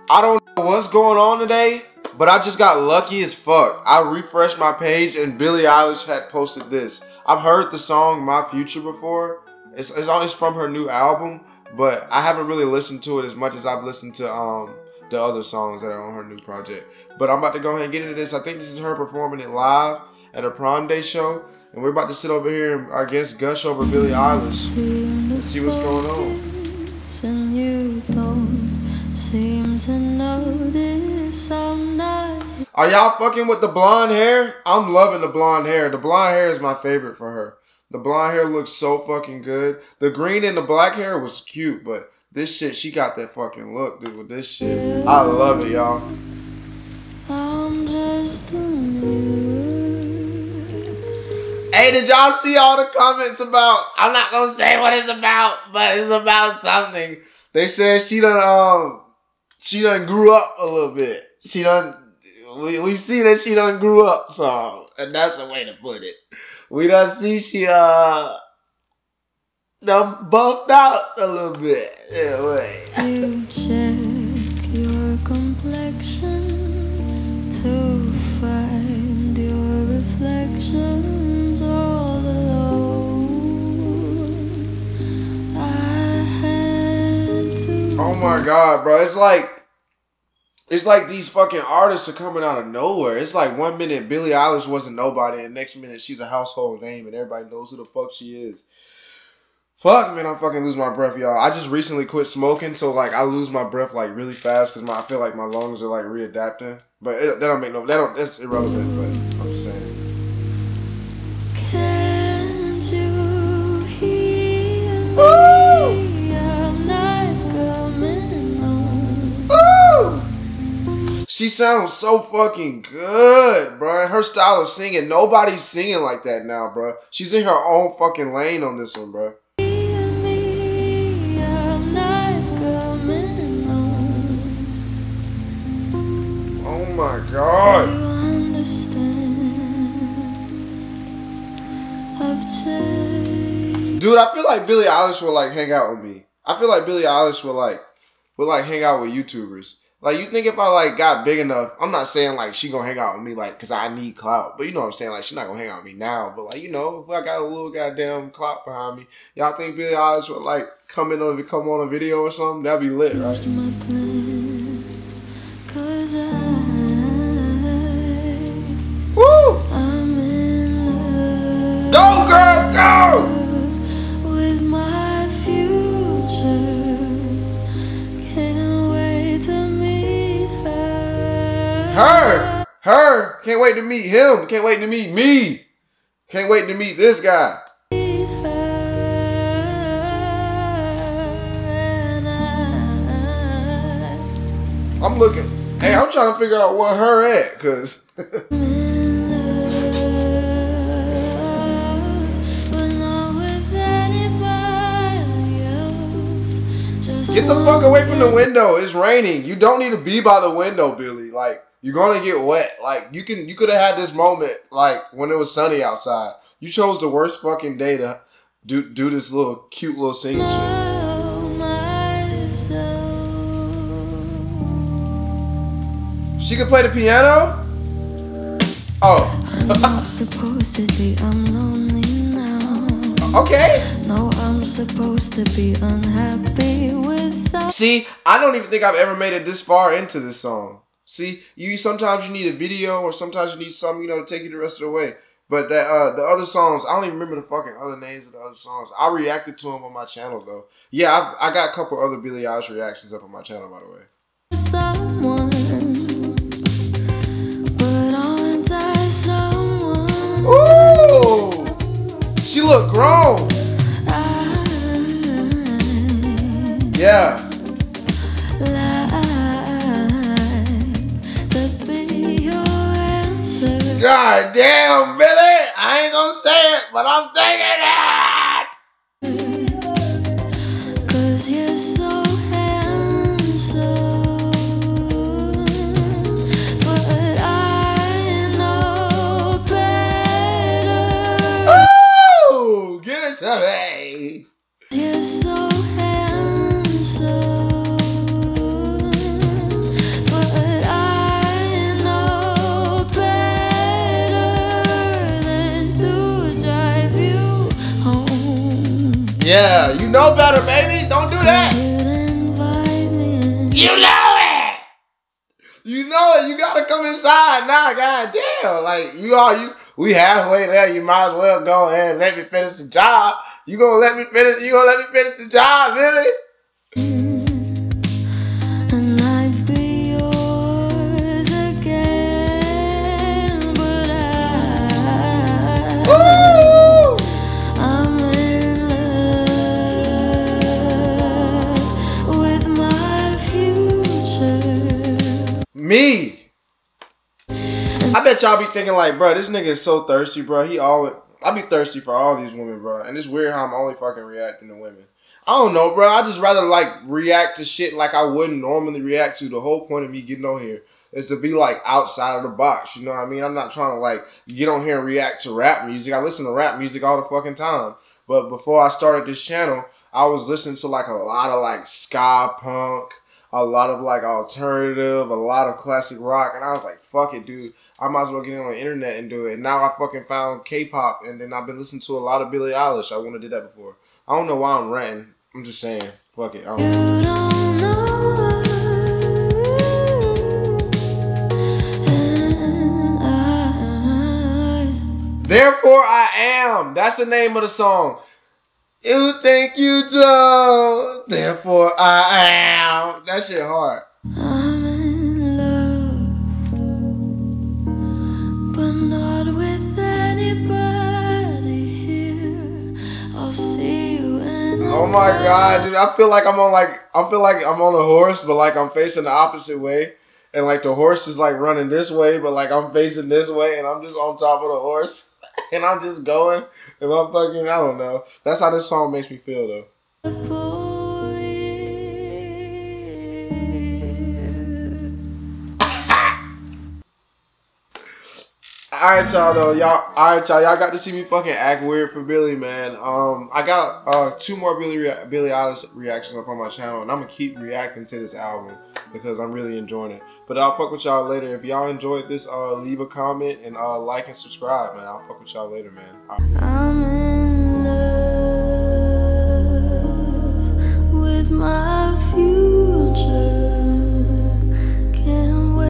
I don't know what's going on today, but I just got lucky as fuck. I refreshed my page and Billie Eilish had posted this. I've heard the song My Future before. It's from her new album, but I haven't really listened to it as much as I've listened to the other songs that are on her new project. But I'm about to go ahead and get into this. I think this is her performing it live at a prom day show. And we're about to sit over here and, I guess, gush over Billie Eilish and see what's going on. And you don't seem to notice I'm not. Are y'all fucking with the blonde hair? I'm loving the blonde hair. The blonde hair is my favorite for her. The blonde hair looks so fucking good. The green and the black hair was cute, but this shit, she got that fucking look, dude, with this shit. I love it, y'all. I'm just a mirror. Hey, did y'all see all the comments about, I'm not gonna say what it's about, but it's about something. They said she done grew up a little bit. We see that she done grew up some, and that's the way to put it. We done see she done buffed out a little bit. Yeah, wait. You check your complexion to find your reflections all alone. I had to. Oh my god, bro. It's like these fucking artists are coming out of nowhere. It's like 1 minute Billie Eilish wasn't nobody, and next minute she's a household name and everybody knows who the fuck she is. Fuck, man, I'm fucking losing my breath, y'all. I just recently quit smoking, so like I lose my breath like really fast because I feel like my lungs are like readapting. But that's irrelevant, but I'm just saying. Can't you hear me? I'm not coming home. Ooh! She sounds so fucking good, bro. Her style of singing, nobody's singing like that now, bro. She's in her own fucking lane on this one, bro. Oh my god. Dude, I feel like Billie Eilish will like hang out with me. I feel like Billie Eilish will hang out with YouTubers. Like, you think if I like got big enough, I'm not saying like she gonna hang out with me like cause I need clout, but you know what I'm saying, like she's not gonna hang out with me now, but like, you know, if I got a little goddamn clout behind me, y'all think Billie Eilish would like come on a video or something? That'd be lit, right? Woo! Go, girl, go! With my future, can't wait to meet her. Her, can't wait to meet him. Can't wait to meet me. Can't wait to meet this guy. I'm looking. Hey, I'm trying to figure out where her at, cause. Get the fuck away from the window. It's raining. You don't need to be by the window, Billy. Like, you're gonna get wet. Like, you could have had this moment like when it was sunny outside. You chose the worst fucking day to do this cute little singing shit. She could play the piano? Oh. I'm not supposed to be, I'm lonely now. Okay. No, I'm supposed to be unhappy without. See, I don't even think I've ever made it this far into this song. See, sometimes you need a video or sometimes you need something, you know, to take you the rest of the way. But that the other songs, I don't even remember the fucking other names of the other songs. I reacted to them on my channel though. Yeah, I got a couple other Billie Eilish reactions up on my channel, by the way. Someone, but aren't I someone? Ooh, she look grown. Yeah. God damn, Billy! I ain't gonna say it, but I'm thinking it! 'Cause you're so handsome, but I know better. Ooh! Get it to me! You're so handsome, Yeah, you know better, baby. Don't do that. You know it. You know it. You gotta come inside now. Goddamn. Like we halfway there. You might as well go ahead and let me finish the job. You gonna let me finish? You gonna let me finish the job, really? And I'd be yours again, but I'm in love with my future. Me. I bet y'all be thinking like, bro, this nigga is so thirsty, bro. I be thirsty for all these women, bro. And it's weird how I'm only fucking reacting to women. I don't know, bro. I just rather like react to shit like I wouldn't normally react to. The whole point of me getting on here is to be like outside of the box. You know what I mean? I'm not trying to like get on here and react to rap music. I listen to rap music all the fucking time. But before I started this channel, I was listening to like a lot of like ska punk, a lot of like alternative, a lot of classic rock. And I was like, fuck it, dude. I might as well get on the internet and do it. And now I fucking found K-pop, and then I've been listening to a lot of Billie Eilish. I wouldn't have did that before. I don't know why I'm ranting. I'm just saying, fuck it. I don't know. You don't know, and Therefore I am. That's the name of the song. You think you don't. Therefore I am. That shit hard. I'm in love, but not with anybody here. I'll see you in Oh my god, dude! I feel like I'm on a horse, but like I'm facing the opposite way, and like the horse is like running this way, but like I'm facing this way, and I'm just on top of the horse, and I'm just going, and I'm fucking, I don't know. That's how this song makes me feel, though. Alright, y'all, though. Y'all got to see me fucking act weird for Billie, man. I got 2 more Billie Eilish reactions up on my channel, and I'm gonna keep reacting to this album because I'm really enjoying it. But I'll fuck with y'all later. If y'all enjoyed this, leave a comment and like and subscribe, man. I'll fuck with y'all later, man. I'm in love with my future.